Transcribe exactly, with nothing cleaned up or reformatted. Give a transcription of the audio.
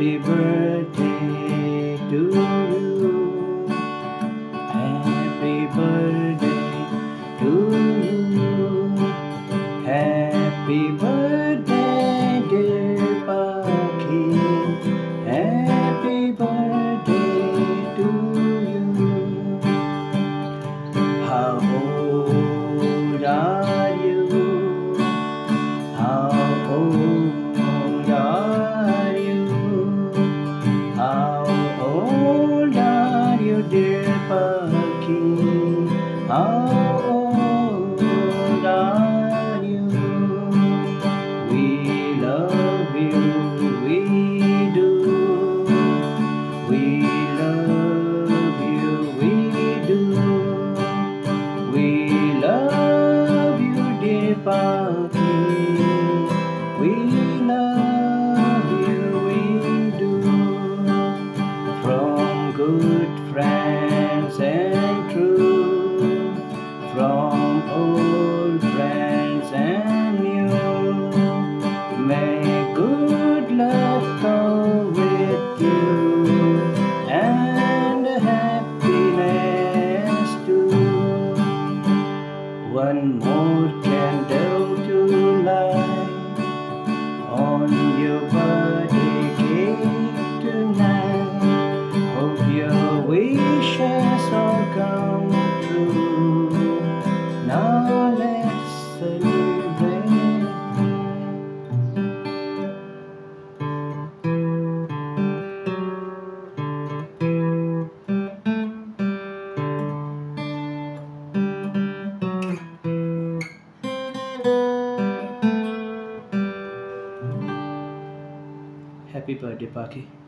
Happy birthday to you. Happy birthday to you. Happy birthday, dear Paki. Happy birthday to you. How old are you? How old are you? How old are you, dear Paki? How old are you? We love you, we do. We love you, we do. We love you, dear Paki. We love you, we do. From good friends and true, from old friends and new, may good luck go with you, and happiness too. One more candle to light on your birthday cake tonight. Hope your wishes all come true. Now let's celebrate. Happy birthday, Paki.